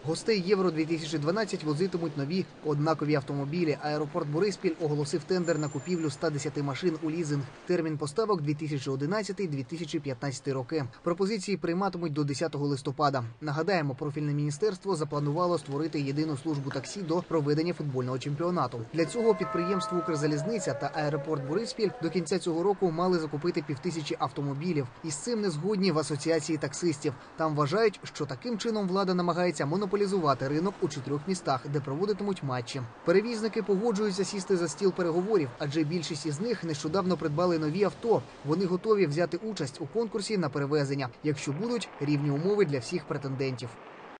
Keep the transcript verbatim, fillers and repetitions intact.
Гостей Євро дві тисячі дванадцять возитимуть нові однакові автомобілі. Аеропорт Бориспіль оголосив тендер на купівлю ста десяти машин у лізинг. Термін поставок – дві тисячі одинадцятий - дві тисячі п'ятнадцятий роки. Пропозиції прийматимуть до десятого листопада. Нагадаємо, профільне міністерство запланувало створити єдину службу таксі до проведення футбольного чемпіонату. Для цього підприємство «Укрзалізниця» та аеропорт Бориспіль до кінця цього року мали закупити півтисячі автомобілів. І з цим не згодні в асоціації таксистів. Там вважають, що таким чином влада намагається монополізувати ринок у чотирьох містах, де проводитимуть матчі. Перевізники погоджуються сісти за стіл переговорів, адже більшість із них нещодавно придбали нові авто. Вони готові взяти участь у конкурсі на перевезення, якщо будуть рівні умови для всіх претендентів.